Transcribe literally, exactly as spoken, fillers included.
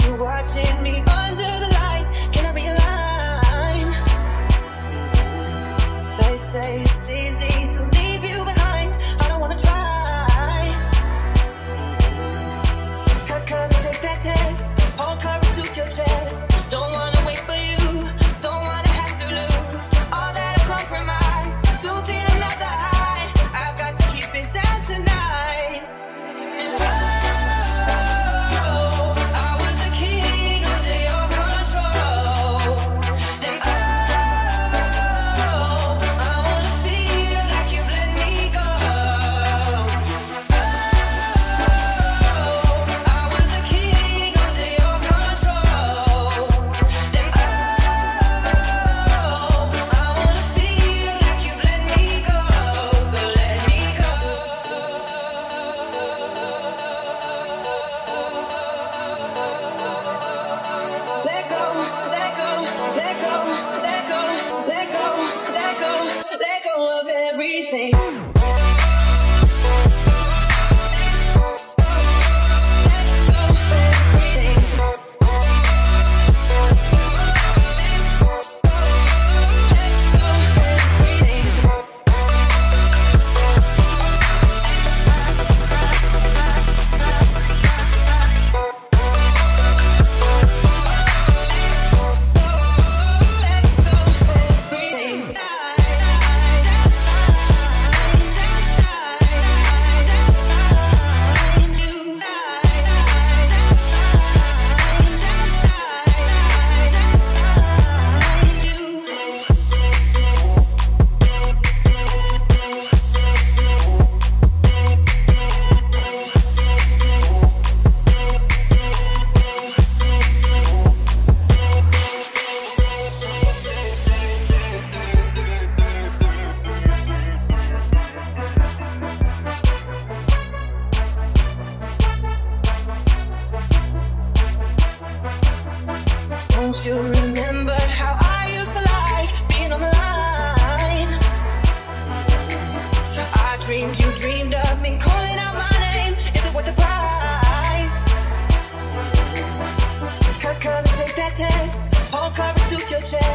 you watching me under the light. Can I realign? They say it's easy to leave you behind. I don't wanna try. Cut, cut, take that test. Hold courage to your chest. Don't wanna wait for you. Don't wanna have to lose all that I've compromised to feel another high. I've got to keep it down tonight. And oh, I was a king under your control. And oh, I wanna feel like you've let me go. Oh, I was a king under your control. And oh, I wanna feel like you've let me go. So let me go. Let go, let go, let go, let go, let go, let go, let go of everything. Let go of everything. Let go of everything. Don't you remember how I used to like being on the line? I dreamed you dreamed of me calling out my name. Is it worth the price? Cut, cut, take that test. Hold courage to your chest.